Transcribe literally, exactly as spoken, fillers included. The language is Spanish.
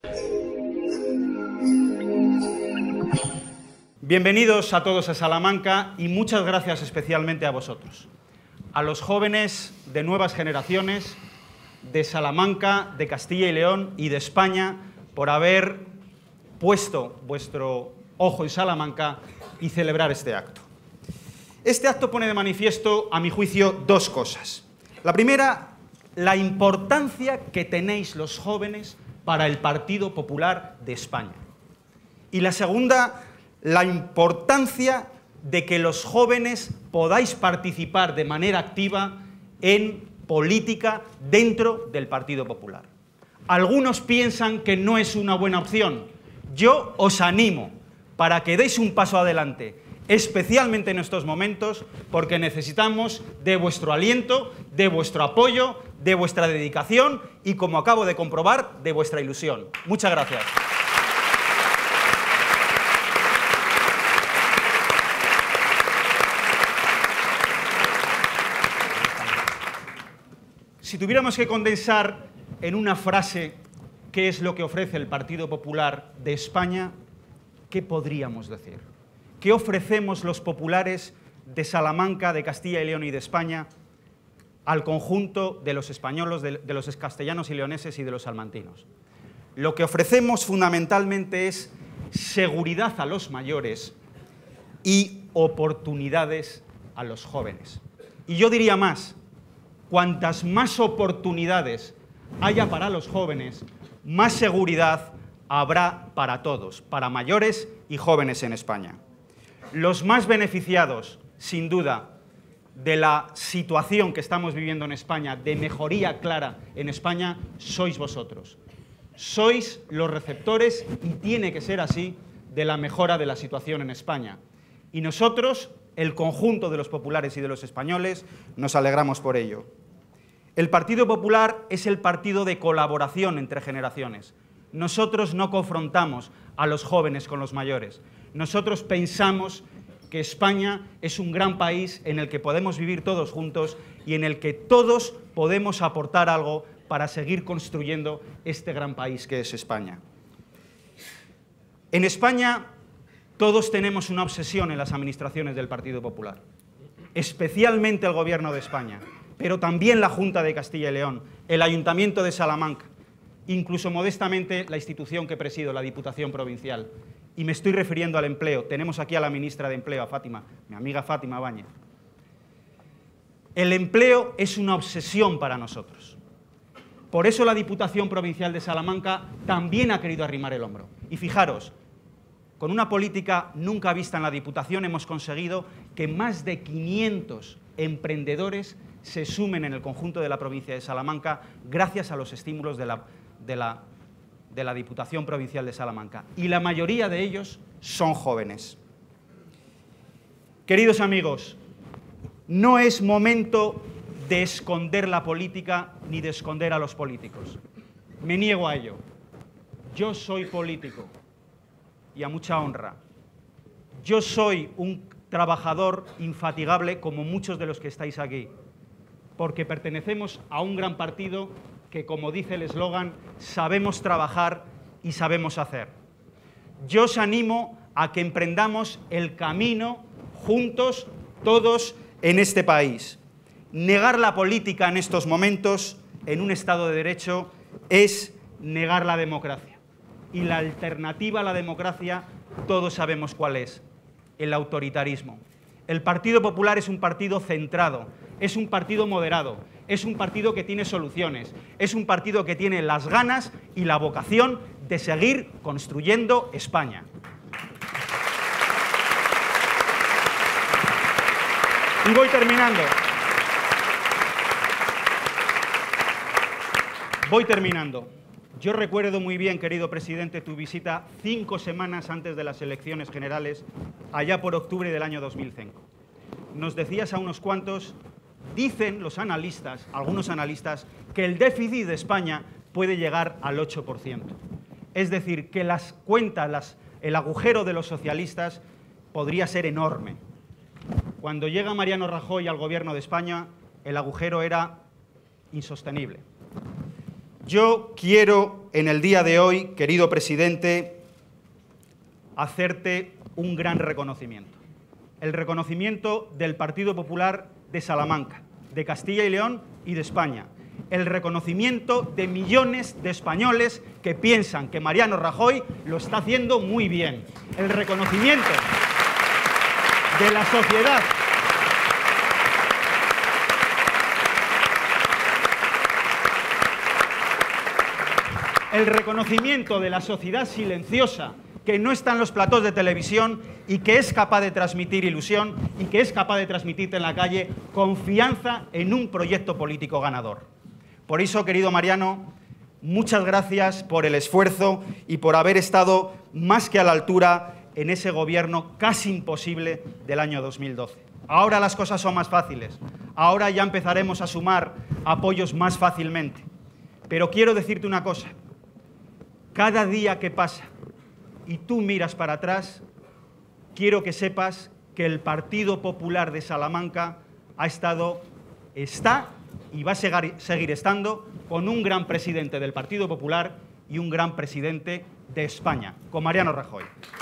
Bienvenidos a todos a Salamanca y muchas gracias especialmente a vosotros, a los jóvenes de nuevas generaciones de Salamanca, de Castilla y León y de España por haber puesto vuestro ojo en Salamanca y celebrar este acto. Este acto pone de manifiesto, a mi juicio, dos cosas. La primera, la importancia que tenéis los jóvenes para el Partido Popular de España. Y la segunda, la importancia de que los jóvenes podáis participar de manera activa en política dentro del Partido Popular. Algunos piensan que no es una buena opción. Yo os animo para que deis un paso adelante, especialmente en estos momentos, porque necesitamos de vuestro aliento, de vuestro apoyo, de vuestra dedicación y, como acabo de comprobar, de vuestra ilusión. Muchas gracias. Si tuviéramos que condensar en una frase qué es lo que ofrece el Partido Popular de España, ¿qué podríamos decir? ¿Qué ofrecemos los populares de Salamanca, de Castilla y León y de España al conjunto de los españoles, de, de los castellanos y leoneses y de los salmantinos? Lo que ofrecemos fundamentalmente es seguridad a los mayores y oportunidades a los jóvenes. Y yo diría más, cuantas más oportunidades haya para los jóvenes, más seguridad habrá para todos, para mayores y jóvenes en España. Los más beneficiados, sin duda, de la situación que estamos viviendo en España, de mejoría clara en España, sois vosotros. Sois los receptores, y tiene que ser así, de la mejora de la situación en España. Y nosotros, el conjunto de los populares y de los españoles, nos alegramos por ello. El Partido Popular es el partido de colaboración entre generaciones. Nosotros no confrontamos a los jóvenes con los mayores. Nosotros pensamos que España es un gran país en el que podemos vivir todos juntos y en el que todos podemos aportar algo para seguir construyendo este gran país que es España. En España todos tenemos una obsesión en las administraciones del Partido Popular, especialmente el Gobierno de España, pero también la Junta de Castilla y León, el Ayuntamiento de Salamanca, incluso modestamente la institución que presido, la Diputación Provincial. Y me estoy refiriendo al empleo. Tenemos aquí a la ministra de Empleo, a Fátima, mi amiga Fátima Báñez. El empleo es una obsesión para nosotros. Por eso la Diputación Provincial de Salamanca también ha querido arrimar el hombro. Y fijaros, con una política nunca vista en la Diputación hemos conseguido que más de quinientos emprendedores se sumen en el conjunto de la provincia de Salamanca gracias a los estímulos de la, de la, de la Diputación Provincial de Salamanca. Y la mayoría de ellos son jóvenes. Queridos amigos, no es momento de esconder la política ni de esconder a los políticos. Me niego a ello. Yo soy político y a mucha honra. Yo soy un trabajador infatigable como muchos de los que estáis aquí, porque pertenecemos a un gran partido que, como dice el eslogan, sabemos trabajar y sabemos hacer. Yo os animo a que emprendamos el camino juntos, todos, en este país. Negar la política en estos momentos, en un Estado de Derecho, es negar la democracia. Y la alternativa a la democracia, todos sabemos cuál es: el autoritarismo. El Partido Popular es un partido centrado, es un partido moderado, es un partido que tiene soluciones, es un partido que tiene las ganas y la vocación de seguir construyendo España. Y voy terminando. Voy terminando. Yo recuerdo muy bien, querido presidente, tu visita cinco semanas antes de las elecciones generales, allá por octubre del año dos mil cinco. Nos decías a unos cuantos, dicen los analistas, algunos analistas, que el déficit de España puede llegar al ocho por ciento. Es decir, que las cuentas, las, el agujero de los socialistas podría ser enorme. Cuando llega Mariano Rajoy al gobierno de España, el agujero era insostenible. Yo quiero, en el día de hoy, querido presidente, hacerte un gran reconocimiento. El reconocimiento del Partido Popular de Salamanca, de Castilla y León y de España. El reconocimiento de millones de españoles que piensan que Mariano Rajoy lo está haciendo muy bien. El reconocimiento de la sociedad el reconocimiento de la sociedad silenciosa que no está en los platós de televisión y que es capaz de transmitir ilusión y que es capaz de transmitirte en la calle confianza en un proyecto político ganador. Por eso, querido Mariano, muchas gracias por el esfuerzo y por haber estado más que a la altura en ese gobierno casi imposible del año dos mil doce. Ahora las cosas son más fáciles, ahora ya empezaremos a sumar apoyos más fácilmente. Pero quiero decirte una cosa, cada día que pasa y tú miras para atrás, quiero que sepas que el Partido Popular de Salamanca ha estado, está y va a seguir estando con un gran presidente del Partido Popular y un gran presidente de España, con Mariano Rajoy.